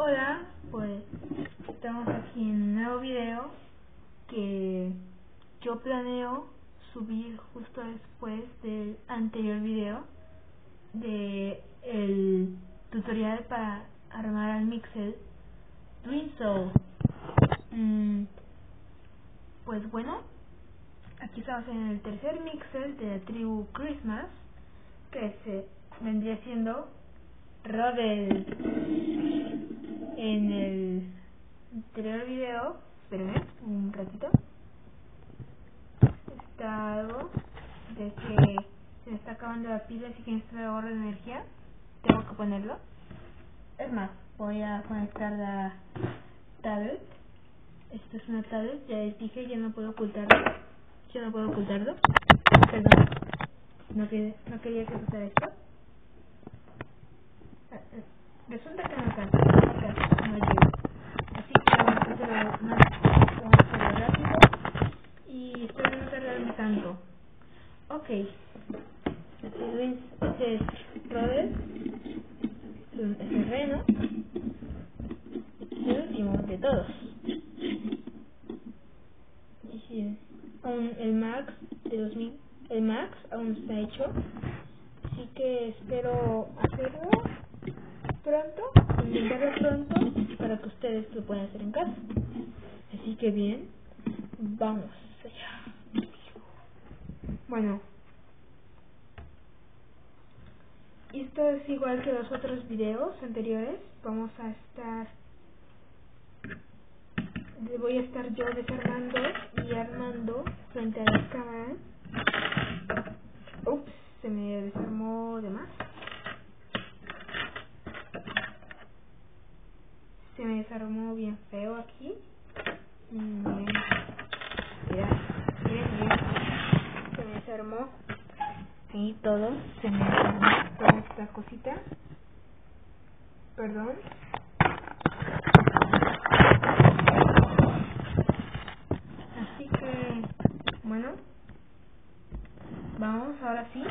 Hola, pues estamos aquí en un nuevo video que yo planeo subir justo después del anterior video de el tutorial para armar al Mixel Twinsoul. Pues bueno, aquí estamos en el tercer Mixel de la tribu Christmas, que se vendría siendo Rodel. En el anterior video, espérenme un ratito, está algo de que se me está acabando la pila, así que necesito de ahorro de energía, tengo que ponerlo. Es más, voy a conectar la tablet. Esto es una tablet, ya les dije, ya no puedo ocultarlo. Perdón, no quería que pasara esto. Resulta que no alcanza, no llego. Así que vamos a hacerlo rápido y espero no tardarme tanto. Ok, este es Rodel, es el Reno, el último de todos. Y sí, aún el Max de 2000, el Max aún no está hecho, así que espero hacerlo pronto, intentarlo pronto para que ustedes lo puedan hacer en casa. Así que bien, vamos allá. Bueno, esto es igual que los otros videos anteriores. Voy a estar yo desarmando y armando frente a la cámara. Ups, se me desarmó de más. Se me desarmó bien feo aquí. Miren, se me desarmó ahí todo, se me desarmó toda esta cosita. Perdón. Así que, bueno, vamos, ahora sí.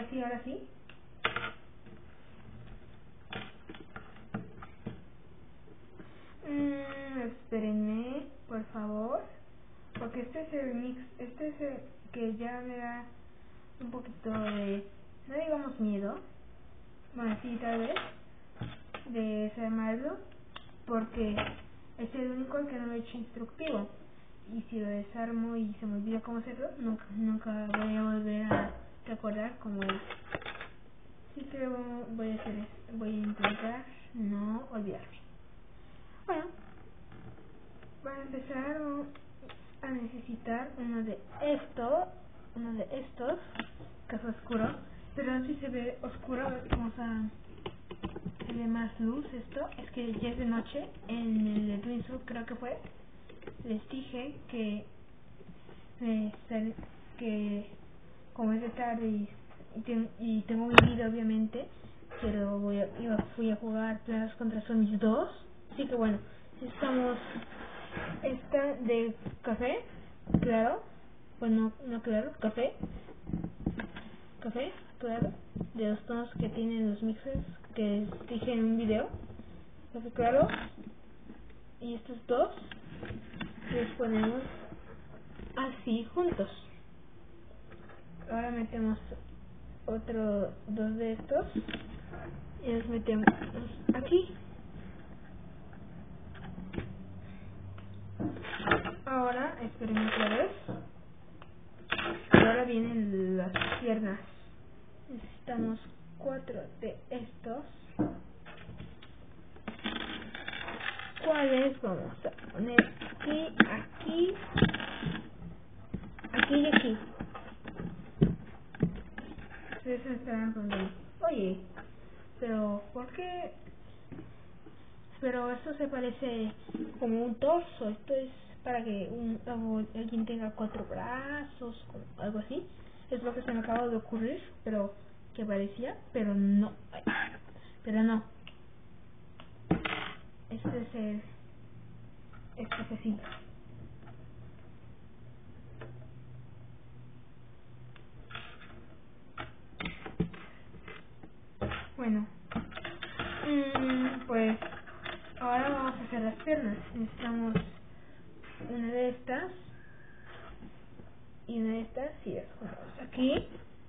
Espérenme, por favor, porque este es el mix, este es el que ya me da un poquito de, no digamos miedo, bueno, sí, tal vez, de desarmarlo, porque es el único que no lo he hecho instructivo, y si lo desarmo y se me olvida cómo hacerlo, nunca voy a volver a recordar cómo es. Así que voy a hacer esto, voy a intentar no olvidarme. Bueno, para empezar a necesitar uno de estos, que es oscuro, pero si se ve oscuro, vamos a darle más luz. Esto es que ya es de noche. En el de Twinsoul creo que fue, les dije que que como es de tarde y tengo mi vida obviamente, pero fui a jugar Plantas contra Zombies 2, así que bueno, estamos esta de café claro, bueno, no claro, café claro, de los tonos que tienen los mixes que dije en un video, café claro, y estos dos los ponemos así juntos. Ahora metemos dos de estos y los metemos aquí. Ahora esperen otra vez. Y ahora vienen las piernas. Necesitamos 4 de estos. ¿Cuáles vamos a poner? Aquí y aquí. Ustedes se estarán preguntando, oye, pero ¿por qué? Pero esto se parece como un torso. Esto es para que alguien tenga 4 brazos o algo así. Es lo que se me acaba de ocurrir, pero que parecía, pero no. Este es así. Bueno, pues Ahora vamos a hacer las piernas. Necesitamos una de estas y una de estas y las juntamos aquí.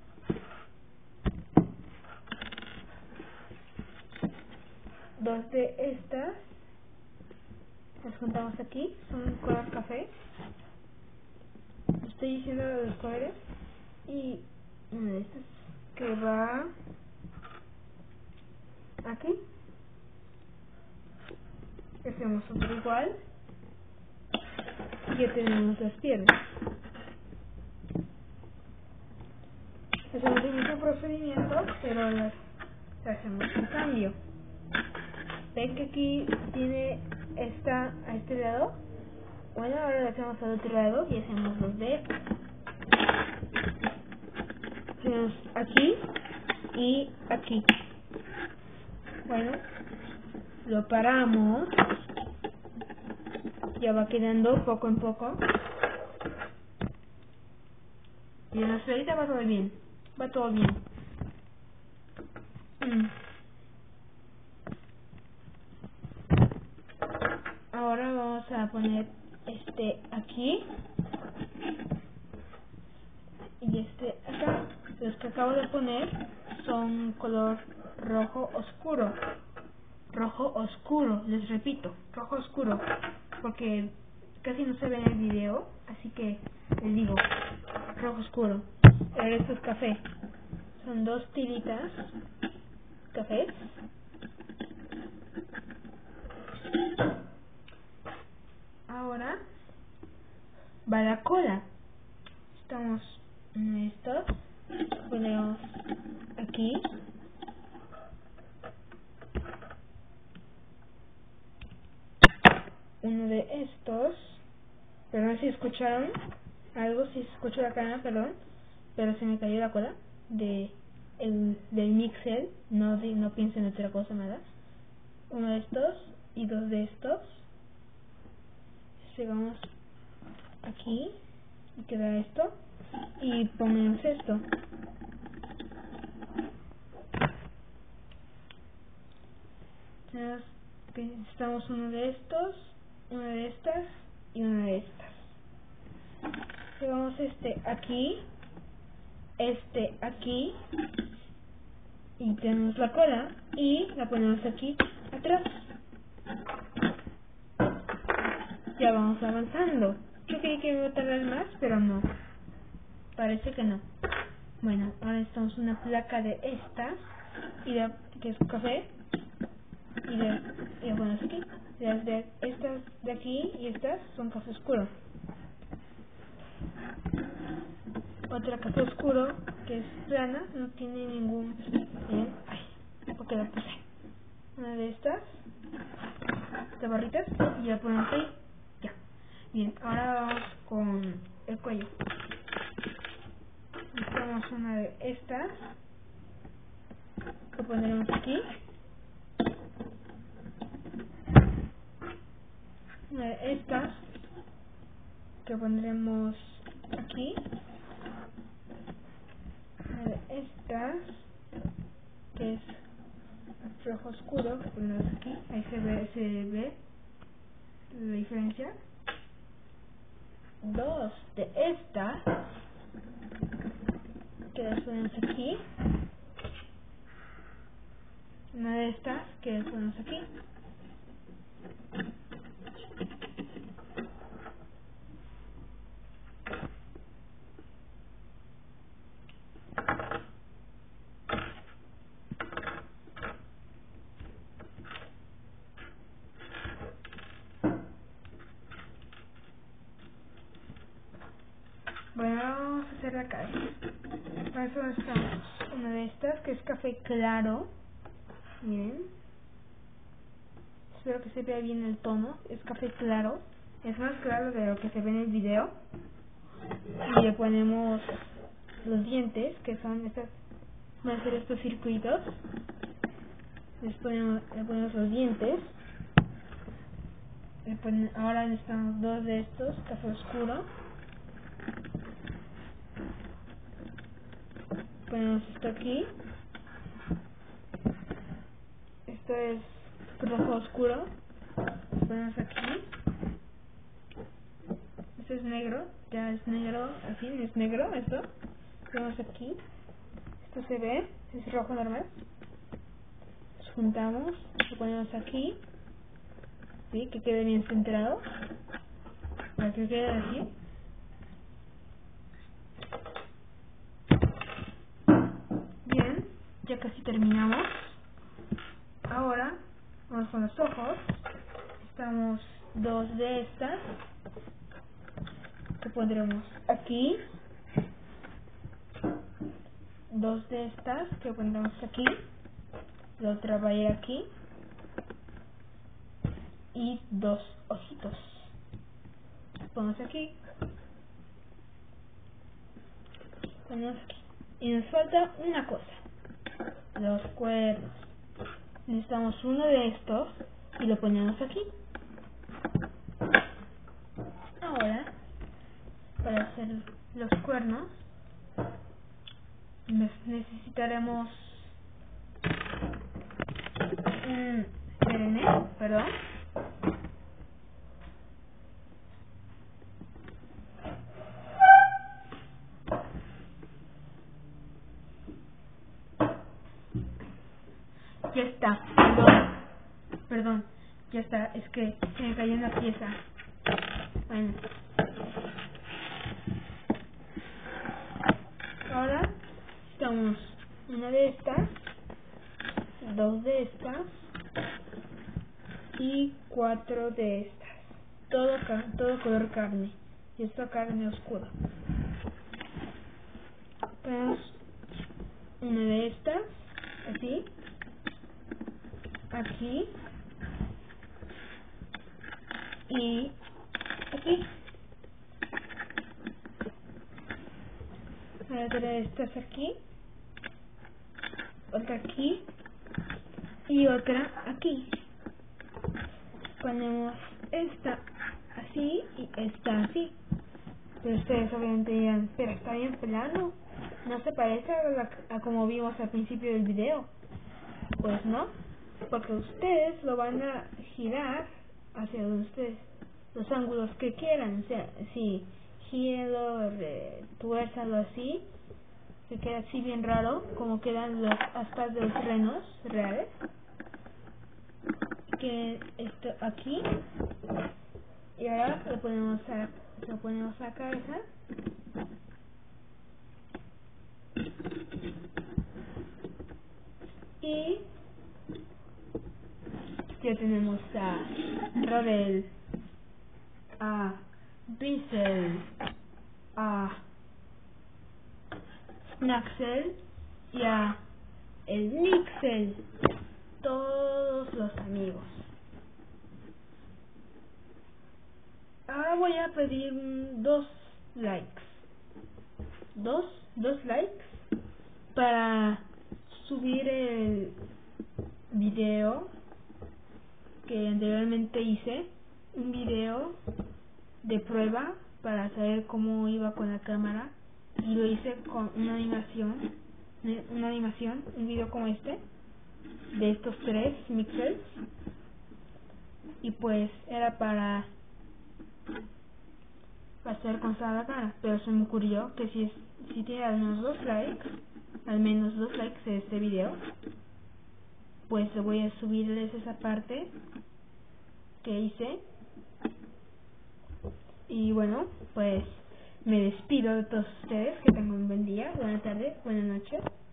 Dos de estas las juntamos aquí, son color café. Estoy diciendo los colores. Y una de estas que va aquí. Hacemos otro igual y ya tenemos las piernas. Hacemos el mismo procedimiento, pero las hacemos un cambio. Ven que aquí tiene esta a este lado. Bueno, ahora la hacemos al otro lado y hacemos los de estos. Hacemos aquí y aquí. Bueno, lo paramos. Ya va quedando poco en poco. Y en la esferita va todo bien. Va todo bien. Ahora vamos a poner este aquí. Y este acá. Los que acabo de poner son color rojo oscuro. Rojo oscuro, les repito, rojo oscuro. Porque casi no se ve en el video, así que les digo, rojo oscuro. Ahora esto es café. Son dos tiritas cafés. Ahora va la cola. Estamos en estos. Ponemos aquí. Uno de estos. Perdón si escucharon algo, si escucho la cadena, perdón. Pero se me cayó la cola del mixer. No piensen en otra cosa, nada. Uno de estos y dos de estos. Llegamos aquí y queda esto. Y ponemos esto. Necesitamos uno de estos, una de estas y una de estas. Llevamos este aquí y tenemos la cola y la ponemos aquí atrás. Ya vamos avanzando. Yo creí que me iba a tardar más, pero no. Parece que no. Bueno, ahora necesitamos una placa de estas que es café y la ponemos aquí. Estas de aquí y estas son café oscuro. Otra café oscuro que es plana, no tiene ningún... Ay, porque la puse. Una de estas de barritas y la ponemos ahí. Ya. Bien, ahora vamos con el cuello. Necesitamos una de estas. Lo pondremos aquí. Una de estas que pondremos aquí. Una de estas que es rojo oscuro, que ponemos aquí. Ahí se ve la diferencia. Dos de estas que las ponemos aquí. Una de estas que las ponemos aquí. Bueno, ahora vamos a hacer la cara. Para eso necesitamos una de estas que es café claro. Miren. Espero que se vea bien el tono. Es café claro. Es más claro de lo que se ve en el video. Y le ponemos los dientes, que son estas. Van a ser estos circuitos. Le ponemos los dientes. Ahora necesitamos dos de estos, café oscuro. Ponemos esto aquí. Esto es rojo oscuro. Lo ponemos aquí. Esto es negro, ya es negro, al fin es negro esto. Lo ponemos aquí. Esto se ve, es rojo normal. Los juntamos, lo ponemos aquí. ¿Sí? Que quede bien centrado. Para que quede así. Bien, ya casi terminamos. Ahora vamos con los ojos. Necesitamos dos de estas que pondremos aquí, dos de estas que pondremos aquí, la otra va a ir aquí y dos ojitos. Ponemos aquí, ponemos aquí y nos falta una cosa, los cuernos. Necesitamos uno de estos y lo ponemos aquí. Ahora, para hacer los cuernos necesitaremos un perdón. Ya está, perdón, ya está, es que se me cayó una pieza. Bueno, ahora necesitamos una de estas, dos de estas y cuatro de estas. Todo color carne, y esta carne oscura. Ponemos una de estas, así, aquí y aquí. Otra de estas aquí, otra aquí y otra aquí. Ponemos esta así y esta así. Pero ustedes obviamente dirán, pero está bien plano, no se parece a como vimos al principio del video. Pues no, porque ustedes lo van a girar hacia donde ustedes, los ángulos que quieran. O sea, si gíralo, tuérzalo así, que queda así bien raro, como quedan los aspas de los renos reales. Que esto aquí, y ahora lo ponemos a la cabeza. Y ya tenemos a Rodel, a Bissell, a Naxel y a el Nixel, todos los amigos. Ahora voy a pedir 2 likes, dos likes para subir el video que anteriormente hice, un video de prueba para saber cómo iba con la cámara, y lo hice con una animación, un video como este, de estos 3 mixers, y pues era para hacer con la cara, pero se me ocurrió que si tiene al menos 2 likes de este video, pues le voy a subirles esa parte que hice. Y bueno, pues me despido de todos ustedes, que tengan un buen día, buena tarde, buena noche.